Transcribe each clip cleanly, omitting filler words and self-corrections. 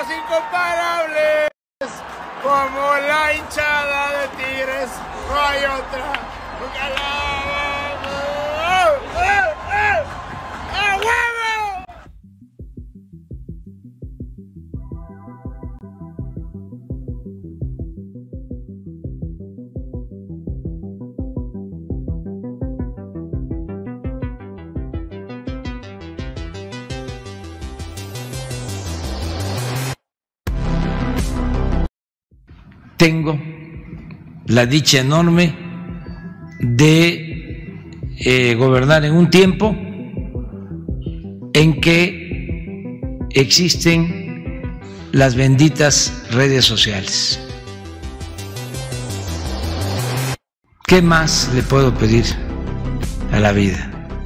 somos incomparables, como la hinchada de Tigres, no hay otra. Nunca ¡A huevo! Tengo la dicha enorme de gobernar en un tiempo en que existen las benditas redes sociales. ¿Qué más le puedo pedir a la vida?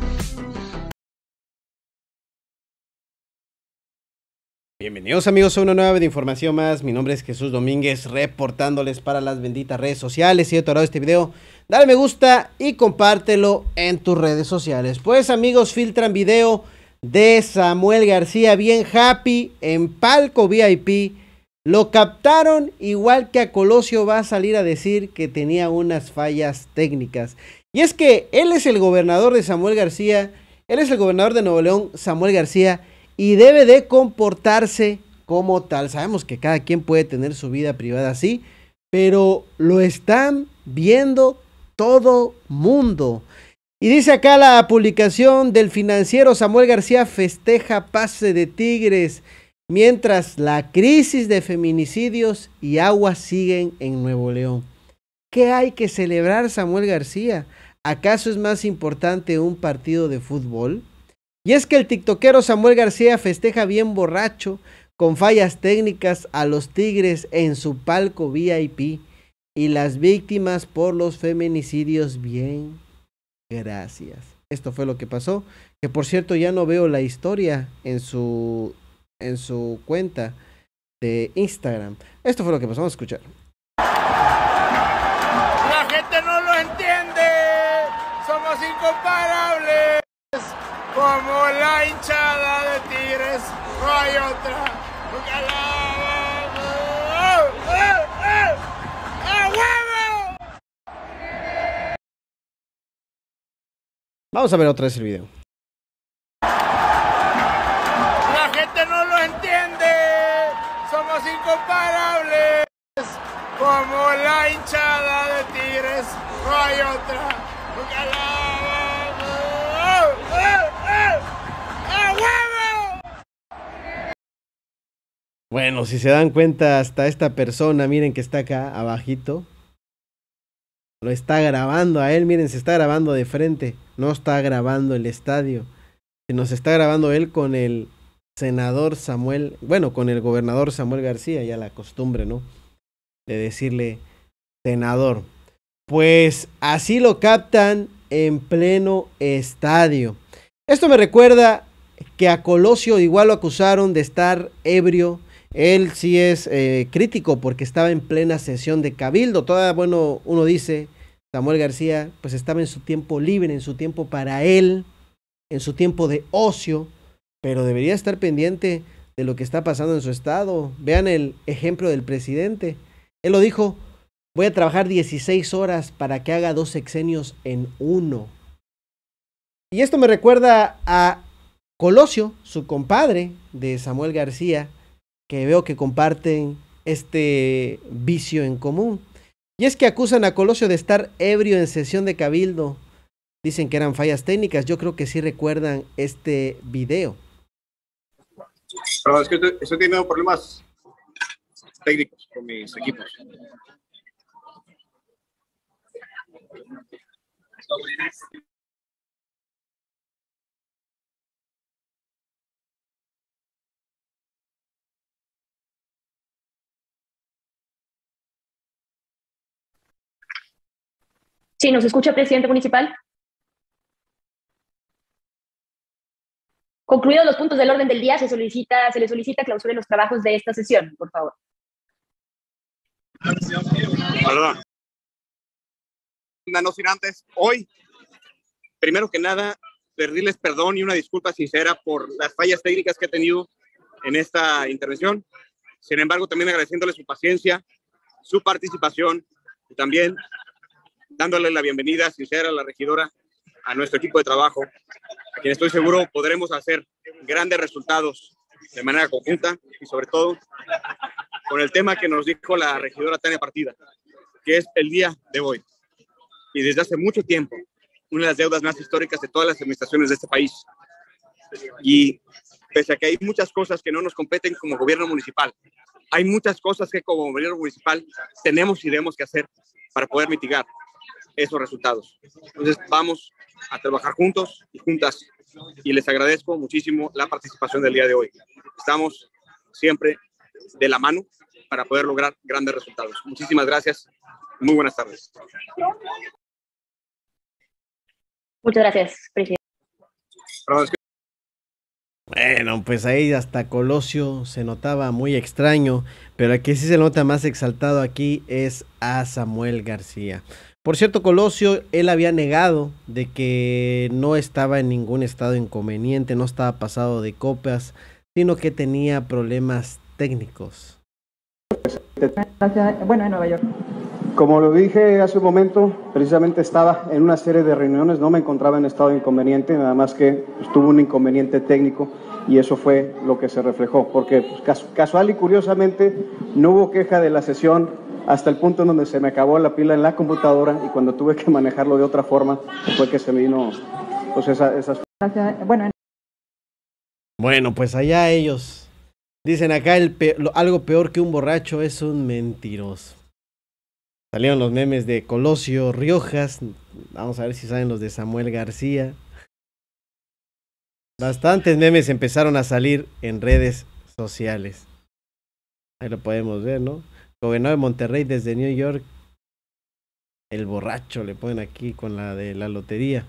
Bienvenidos amigos a una nueva de información más. Mi nombre es Jesús Domínguez, reportándoles para las benditas redes sociales. Si te ha gustado este video, dale me gusta y compártelo en tus redes sociales. Pues amigos, filtran video de Samuel García bien happy en palco VIP. Lo captaron igual que a Colosio va a salir a decir que tenía unas fallas técnicas. Y es que él es el gobernador de Samuel García, él es el gobernador de Nuevo León, Samuel García, y debe de comportarse como tal. Sabemos que cada quien puede tener su vida privada así, pero lo están viendo todo mundo. Y dice acá la publicación del Financiero: Samuel García festeja pase de Tigres, mientras la crisis de feminicidios y agua siguen en Nuevo León. ¿Qué hay que celebrar, Samuel García? ¿Acaso es más importante un partido de fútbol? Y es que el tiktokero Samuel García festeja bien borracho, con fallas técnicas, a los Tigres en su palco VIP. Y las víctimas por los feminicidios, bien, gracias. Esto fue lo que pasó, que por cierto ya no veo la historia en su cuenta de Instagram. Esto fue lo que pasó, vamos a escuchar. La gente no lo entiende, somos incomparables, como la hinchada de Tigres, no hay otra. Nunca ¡A huevo! Vamos a ver otra vez el video. La gente no lo entiende, somos incomparables, como la hinchada de Tigres, no hay otra. Nunca ¡A huevo! Bueno, si se dan cuenta, hasta esta persona, miren que está acá abajito, lo está grabando a él. Miren, se está grabando de frente, no está grabando el estadio, sino se está grabando él con el senador Samuel, bueno, con el gobernador Samuel García, ya la costumbre, ¿no?, de decirle senador. Pues así lo captan en pleno estadio. Esto me recuerda que a Colosio igual lo acusaron de estar ebrio. Él sí es crítico porque estaba en plena sesión de cabildo. Bueno, uno dice, Samuel García pues estaba en su tiempo libre, en su tiempo para él, en su tiempo de ocio, pero debería estar pendiente de lo que está pasando en su estado. Vean el ejemplo del presidente. Él lo dijo: voy a trabajar 16 horas para que haga 2 sexenios en uno. Y esto me recuerda a Colosio, su compadre de Samuel García, que veo que comparten este vicio en común. Y es que acusan a Colosio de estar ebrio en sesión de cabildo. Dicen que eran fallas técnicas. Yo creo que sí recuerdan este video. Perdón, es que estoy teniendo problemas técnicos con mis equipos. Sí, ¿nos escucha, presidente municipal? Concluidos los puntos del orden del día, se le solicita clausura en los trabajos de esta sesión, por favor. Perdón. No sin antes, hoy, primero que nada, pedirles perdón y una disculpa sincera por las fallas técnicas que he tenido en esta intervención. Sin embargo, también agradeciéndole su paciencia, su participación y también dándole la bienvenida sincera a la regidora, a nuestro equipo de trabajo, a quien estoy seguro podremos hacer grandes resultados de manera conjunta y sobre todo con el tema que nos dijo la regidora Tania Partida, que es el día de hoy. Y desde hace mucho tiempo, una de las deudas más históricas de todas las administraciones de este país. Y pese a que hay muchas cosas que no nos competen como gobierno municipal, hay muchas cosas que como gobierno municipal tenemos y debemos que hacer para poder mitigar esos resultados. Entonces vamos a trabajar juntos y juntas y les agradezco muchísimo la participación del día de hoy. Estamos siempre de la mano para poder lograr grandes resultados. Muchísimas gracias. Muy buenas tardes. Muchas gracias, presidente. Bueno, pues ahí hasta Colosio se notaba muy extraño, pero aquí sí se nota más exaltado aquí es a Samuel García. Por cierto, Colosio, él había negado de que no estaba en ningún estado inconveniente, no estaba pasado de copas, sino que tenía problemas técnicos. Bueno, en Nueva York. Como lo dije hace un momento, precisamente estaba en una serie de reuniones, no me encontraba en estado inconveniente, nada más que tuvo un inconveniente técnico y eso fue lo que se reflejó, porque pues, casual y curiosamente no hubo queja de la sesión hasta el punto en donde se me acabó la pila en la computadora y cuando tuve que manejarlo de otra forma fue que se me vino pues esas... Bueno, pues allá ellos. Dicen acá algo peor que un borracho es un mentiroso. Salieron los memes de Colosio Riojas. Vamos a ver si saben los de Samuel García. Bastantes memes empezaron a salir en redes sociales. Ahí lo podemos ver, ¿no? Gobernador de Monterrey desde New York. El borracho le ponen aquí con la de la lotería.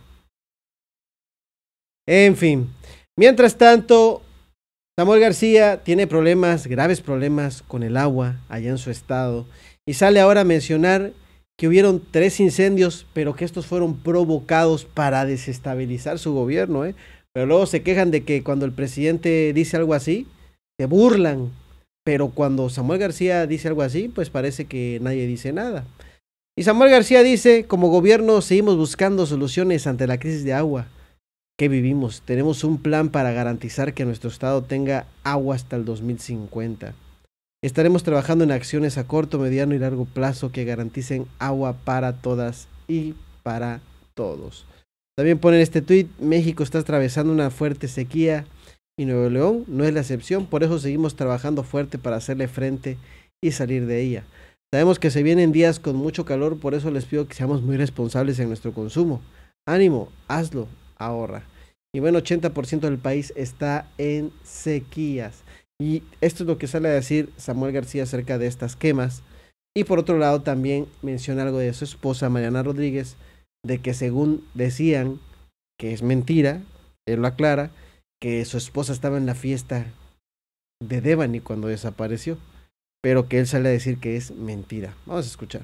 En fin. Mientras tanto, Samuel García tiene problemas, graves problemas con el agua allá en su estado. Y sale ahora a mencionar que hubieron 3 incendios, pero que estos fueron provocados para desestabilizar su gobierno, ¿eh? Pero luego se quejan de que cuando el presidente dice algo así, se burlan. Pero cuando Samuel García dice algo así, pues parece que nadie dice nada. Y Samuel García dice, como gobierno seguimos buscando soluciones ante la crisis de agua que vivimos. Tenemos un plan para garantizar que nuestro estado tenga agua hasta el 2050. Estaremos trabajando en acciones a corto, mediano y largo plazo que garanticen agua para todas y para todos. También ponen este tuit, México está atravesando una fuerte sequía y Nuevo León no es la excepción, por eso seguimos trabajando fuerte para hacerle frente y salir de ella. Sabemos que se vienen días con mucho calor, por eso les pido que seamos muy responsables en nuestro consumo. Ánimo, hazlo, ahorra. Y bueno, 80% del país está en sequías. Y esto es lo que sale a decir Samuel García acerca de estas quemas. Y por otro lado también menciona algo de su esposa Mariana Rodríguez, de que según decían que es mentira, él lo aclara, que su esposa estaba en la fiesta de Devani cuando desapareció, pero que él sale a decir que es mentira. Vamos a escuchar.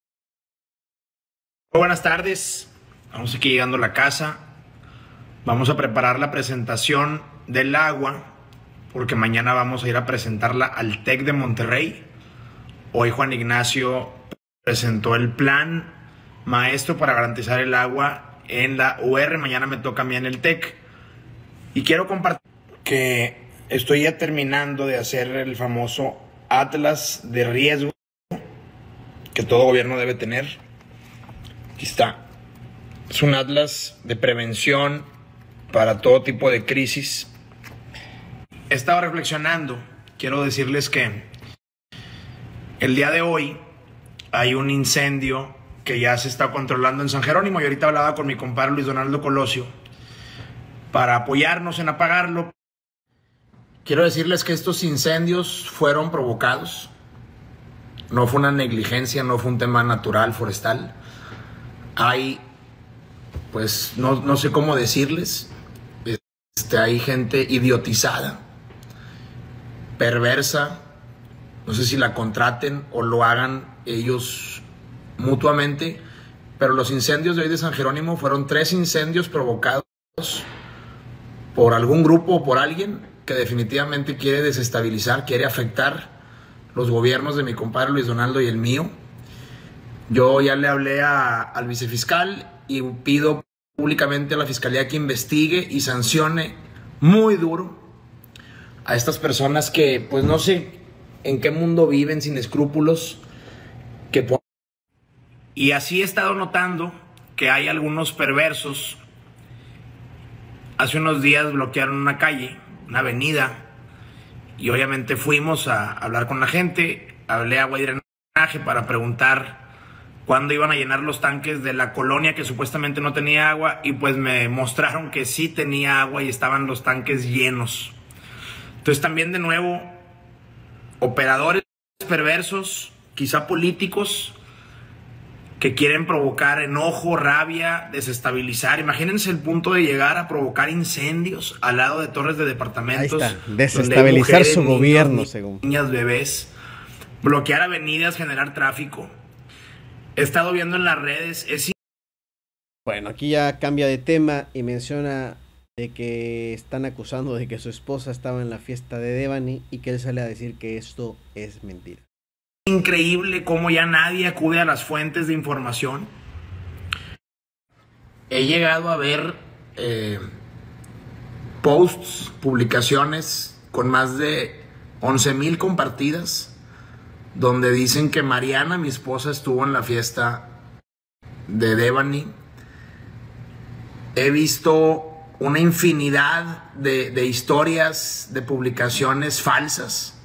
Buenas tardes, vamos aquí llegando a la casa. Vamos a preparar la presentación del agua, porque mañana vamos a ir a presentarla al TEC de Monterrey. Hoy Juan Ignacio presentó el plan maestro para garantizar el agua en la UR. Mañana me toca a mí en el TEC. Y quiero compartir que estoy ya terminando de hacer el famoso Atlas de riesgo que todo gobierno debe tener. Aquí está. Es un atlas de prevención para todo tipo de crisis. He estado reflexionando. Quiero decirles que el día de hoy hay un incendio que ya se está controlando en San Jerónimo. Y ahorita hablaba con mi compadre Luis Donaldo Colosio para apoyarnos en apagarlo. Quiero decirles que estos incendios fueron provocados. No fue una negligencia, no fue un tema natural, forestal. Hay, pues, no sé cómo decirles, hay gente idiotizada, perversa. No sé si la contraten o lo hagan ellos mutuamente, pero los incendios de hoy de San Jerónimo fueron 3 incendios provocados por algún grupo o por alguien que definitivamente quiere desestabilizar, quiere afectar los gobiernos de mi compadre Luis Donaldo y el mío. Yo ya le hablé al vicefiscal y pido públicamente a la fiscalía que investigue y sancione muy duro a estas personas que pues no sé en qué mundo viven, sin escrúpulos, y así he estado notando que hay algunos perversos. Hace unos días bloquearon una calle, una avenida, y obviamente fuimos a hablar con la gente. Hablé a Agua y Drenaje para preguntar cuándo iban a llenar los tanques de la colonia que supuestamente no tenía agua, y pues me mostraron que sí tenía agua y estaban los tanques llenos. Entonces también de nuevo, operadores perversos, quizá políticos, que quieren provocar enojo, rabia, desestabilizar. Imagínense el punto de llegar a provocar incendios al lado de torres de departamentos. Ahí está, desestabilizar mujeres, su gobierno, niños, según. Niñas, bebés, bloquear avenidas, generar tráfico. He estado viendo en las redes. Bueno, aquí ya cambia de tema y menciona de que están acusando de que su esposa estaba en la fiesta de Devani y que él sale a decir que esto es mentira. Increíble cómo ya nadie acude a las fuentes de información. He llegado a ver posts, publicaciones con más de 11,000 compartidas, donde dicen que Mariana, mi esposa, estuvo en la fiesta de Devani. He visto una infinidad de historias, de publicaciones falsas,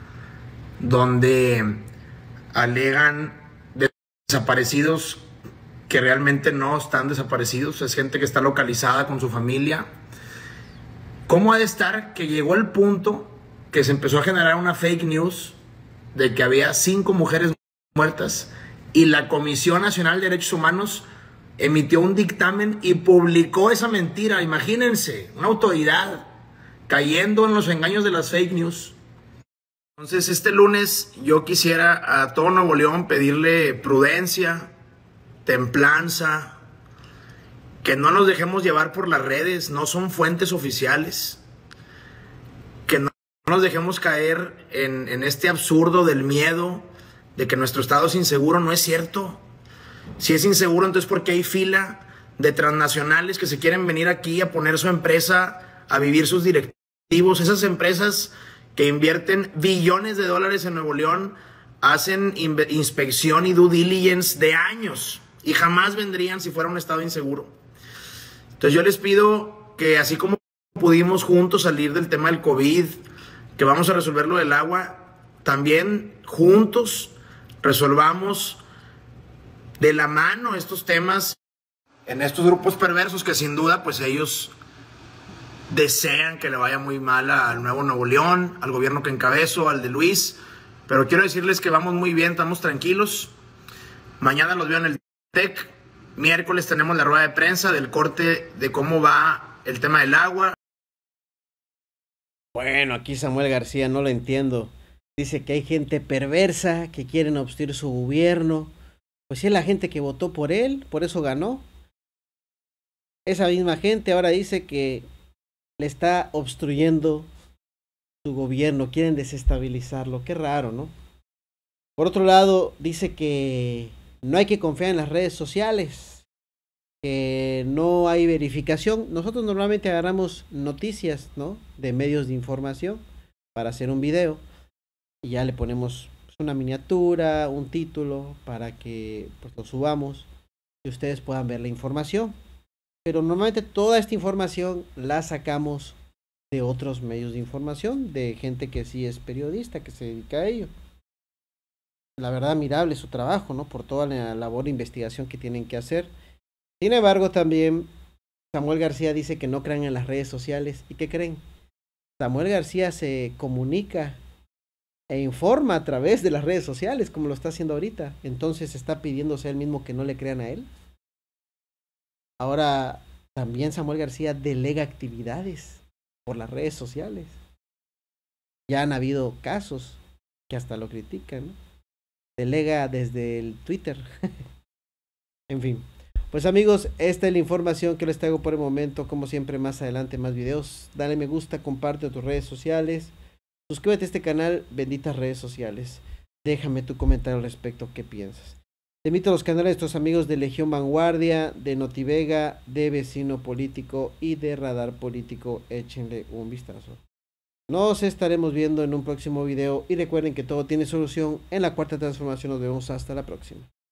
donde alegan desaparecidos que realmente no están desaparecidos. Es gente que está localizada con su familia. ¿Cómo ha de estar que llegó el punto que se empezó a generar una fake news de que había 5 mujeres muertas y la Comisión Nacional de Derechos Humanos emitió un dictamen y publicó esa mentira? Imagínense, una autoridad cayendo en los engaños de las fake news. Entonces, este lunes yo quisiera a todo Nuevo León pedirle prudencia, templanza, que no nos dejemos llevar por las redes, no son fuentes oficiales, que no nos dejemos caer en este absurdo del miedo, de que nuestro estado es inseguro. No es cierto. Si es inseguro, entonces ¿por qué hay fila de transnacionales que se quieren venir aquí a poner su empresa, a vivir sus directivos? Esas empresas que invierten billones de dólares en Nuevo León hacen inspección y due diligence de años y jamás vendrían si fuera un estado inseguro. Entonces yo les pido que, así como pudimos juntos salir del tema del COVID, que vamos a resolver lo del agua, también juntos resolvamos de la mano estos temas en estos grupos perversos que sin duda pues ellos desean que le vaya muy mal al nuevo Nuevo León, al gobierno que encabezo, al de Luis. Pero quiero decirles que vamos muy bien, estamos tranquilos. Mañana los veo en el TEC. Miércoles tenemos la rueda de prensa del corte de cómo va el tema del agua. Bueno, aquí Samuel García no lo entiendo. Dice que hay gente perversa que quieren obstruir su gobierno. Pues si es la gente que votó por él, por eso ganó. Esa misma gente ahora dice que le está obstruyendo su gobierno, quieren desestabilizarlo. Qué raro, ¿no? Por otro lado, dice que no hay que confiar en las redes sociales, que no hay verificación. Nosotros normalmente agarramos noticias, ¿no?, de medios de información para hacer un video y ya le ponemos una miniatura, un título para que pues lo subamos y ustedes puedan ver la información. Pero normalmente toda esta información la sacamos de otros medios de información, de gente que sí es periodista, que se dedica a ello. La verdad, admirable su trabajo, ¿no?, por toda la labor de investigación que tienen que hacer. Sin embargo, también Samuel García dice que no crean en las redes sociales. ¿Y qué creen? Samuel García se comunica e informa a través de las redes sociales, como lo está haciendo ahorita. Entonces está pidiéndose a él mismo que no le crean a él. Ahora también Samuel García delega actividades por las redes sociales. Ya han habido casos que hasta lo critican, ¿no? Delega desde el Twitter. En fin. Pues amigos, esta es la información que les traigo por el momento. Como siempre, más adelante más videos. Dale me gusta, comparte a tus redes sociales. Suscríbete a este canal, benditas redes sociales. Déjame tu comentario al respecto, ¿qué piensas? Te invito a los canales de estos amigos de Legión Vanguardia, de Notivega, de Vecino Político y de Radar Político. Échenle un vistazo. Nos estaremos viendo en un próximo video y recuerden que todo tiene solución en la Cuarta Transformación. Nos vemos hasta la próxima.